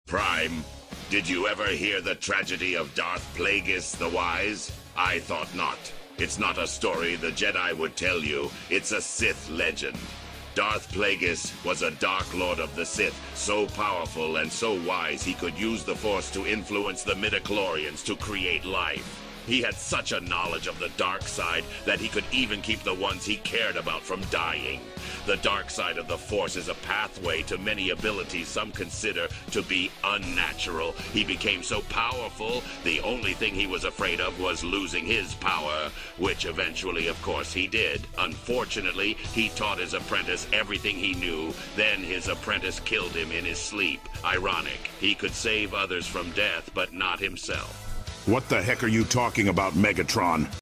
Prime, did you ever hear the tragedy of Darth Plagueis the Wise? I thought not. It's not a story the Jedi would tell you. It's a Sith legend. Darth Plagueis was a Dark Lord of the Sith, so powerful and so wise he could use the Force to influence the midichlorians to create life. He had such a knowledge of the dark side that he could even keep the ones he cared about from dying. The dark side of the Force is a pathway to many abilities some consider to be unnatural. He became so powerful, the only thing he was afraid of was losing his power, which eventually, of course, he did. Unfortunately, he taught his apprentice everything he knew, then his apprentice killed him in his sleep. Ironic. He could save others from death, but not himself. What the heck are you talking about, Megatron?